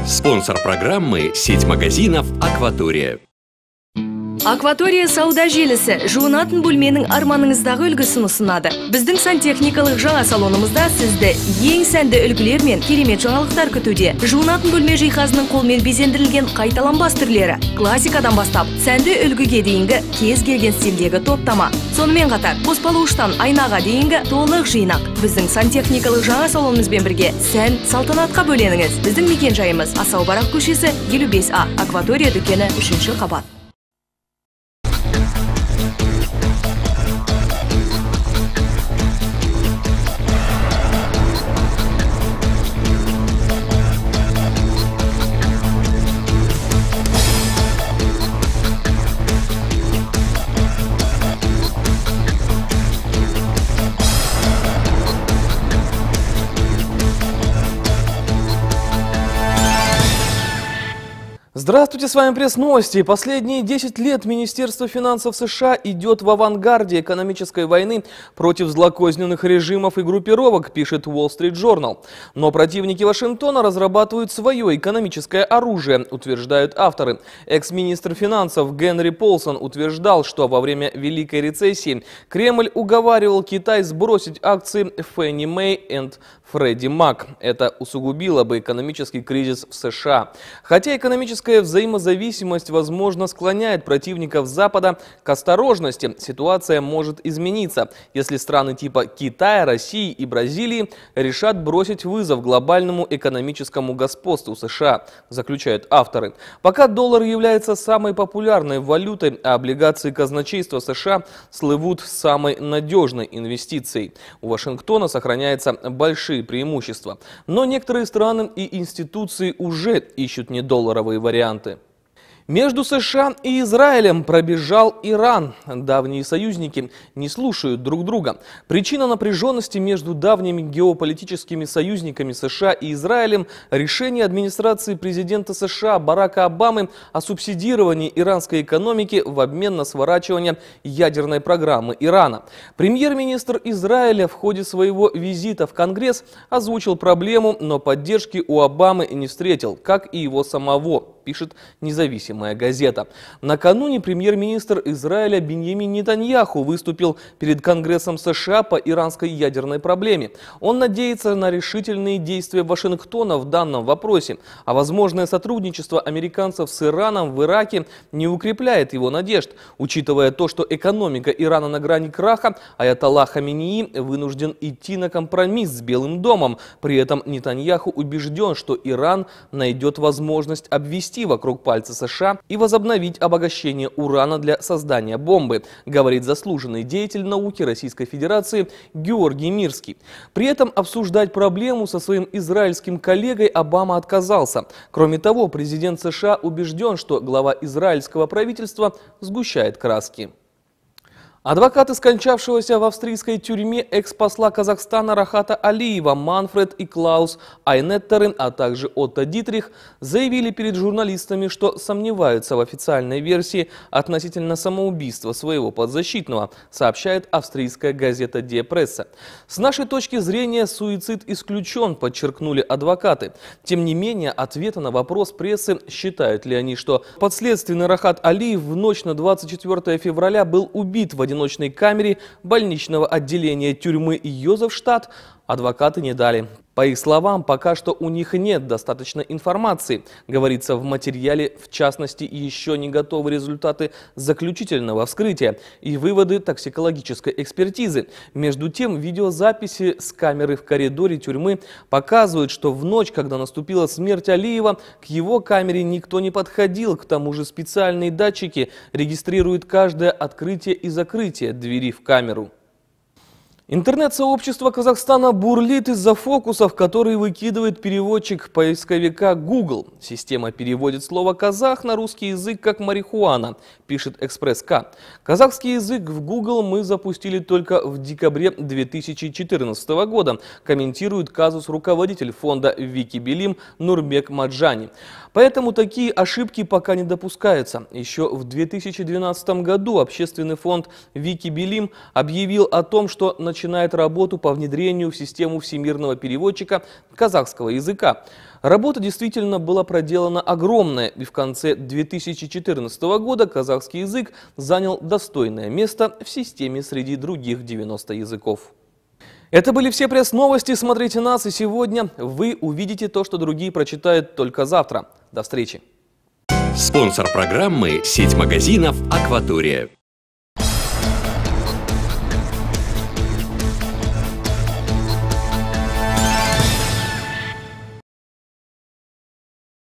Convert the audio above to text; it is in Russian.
Спонсор программы – сеть магазинов «Акватория». Акватория сауда желісі жуынатын бөлменің арманыңыздағы үлгісін ұсынады. Біздің сантехникалық жаңа салонымызда сізді ең сәнді үлгілер мен керемет жаңалықтар күтуде. Жуынатын бөлме жиһазының қолмен безендірілген қайталанбас түрлері, классикадан бастап сәнді үлгіге дейінгі кез келген стильдегі топтама. Сонымен қатар, қоспалы уштан айнаға дейінгі толық жинақ. Біздің сантехникалық жаңа салонымызбен бірге сән салтанатқа бөленіңіз. Біздің мекен жайымыз Асау Барақ көшесі 55А, Акватория дүкені 3-ші қабат. Здравствуйте, с вами пресс-новости. Последние 10 лет Министерство финансов США идет в авангарде экономической войны против злокозненных режимов и группировок, пишет Wall Street Journal. Но противники Вашингтона разрабатывают свое экономическое оружие, утверждают авторы. Экс-министр финансов Генри Полсон утверждал, что во время Великой рецессии Кремль уговаривал Китай сбросить акции Фенни Мэй и Фредди Мак. Это усугубило бы экономический кризис в США. Хотя экономическая взаимозависимость, возможно, склоняет противников Запада к осторожности, ситуация может измениться, если страны типа Китая, России и Бразилии решат бросить вызов глобальному экономическому господству США, заключают авторы. Пока доллар является самой популярной валютой, а облигации казначейства США слывут самой надежной инвестицией. У Вашингтона сохраняются большие преимущества. Но некоторые страны и институции уже ищут недолларовые варианты. Между США и Израилем пробежал Иран. Давние союзники не слушают друг друга. Причина напряженности между давними геополитическими союзниками США и Израилем – решение администрации президента США Барака Обамы о субсидировании иранской экономики в обмен на сворачивание ядерной программы Ирана. Премьер-министр Израиля в ходе своего визита в Конгресс озвучил проблему, но поддержки у Обамы не встретил, как и его самого, пишет независимая газета. Накануне премьер-министр Израиля Биньямин Нетаньяху выступил перед Конгрессом США по иранской ядерной проблеме. Он надеется на решительные действия Вашингтона в данном вопросе, а возможное сотрудничество американцев с Ираном в Ираке не укрепляет его надежд. Учитывая то, что экономика Ирана на грани краха, аятолла Хаминеи вынужден идти на компромисс с Белым домом. При этом Нетаньяху убежден, что Иран найдет возможность обвести вокруг пальца США и возобновить обогащение урана для создания бомбы, говорит заслуженный деятель науки Российской Федерации Георгий Мирский. При этом обсуждать проблему со своим израильским коллегой Обама отказался. Кроме того, президент США убежден, что глава израильского правительства сгущает краски. Адвокаты скончавшегося в австрийской тюрьме экс-посла Казахстана Рахата Алиева Манфред и Клаус Айнеттеры, а также Отто Дитрих, заявили перед журналистами, что сомневаются в официальной версии относительно самоубийства своего подзащитного, сообщает австрийская газета Die Presse. С нашей точки зрения суицид исключен, подчеркнули адвокаты. Тем не менее, ответа на вопрос прессы, считают ли они, что подследственный Рахат Алиев в ночь на 24 февраля был убит в одиночной камере больничного отделения тюрьмы Йозефштадт, адвокаты не дали. По их словам, пока что у них нет достаточно информации, говорится в материале, в частности, еще не готовы результаты заключительного вскрытия и выводы токсикологической экспертизы. Между тем, видеозаписи с камеры в коридоре тюрьмы показывают, что в ночь, когда наступила смерть Алиева, к его камере никто не подходил. К тому же специальные датчики регистрируют каждое открытие и закрытие двери в камеру. Интернет-сообщество Казахстана бурлит из-за фокусов, которые выкидывает переводчик поисковика Google. Система переводит слово «казах» на русский язык как «марихуана», пишет Экспресс.К. Казахский язык в Google мы запустили только в декабре 2014 года, комментирует казус руководитель фонда Викибилим Нурбек Маджани. Поэтому такие ошибки пока не допускаются. Еще в 2012 году общественный фонд Викибилим объявил о том, что начинает начинает работу по внедрению в систему всемирного переводчика казахского языка. Работа действительно была проделана огромная, и в конце 2014 года казахский язык занял достойное место в системе среди других 90 языков. Это были все пресс-новости. Смотрите нас, и сегодня вы увидите то, что другие прочитают только завтра. До встречи. Спонсор программы – сеть магазинов «Акватория».